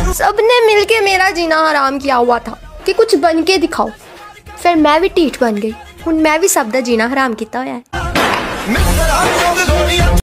सबने मिलके मेरा जीना हराम किया हुआ था कि कुछ बन के दिखाओ, फिर मैं भी ढीठ बन गई। हुण मैं भी सब दा जीना हराम किया होया है।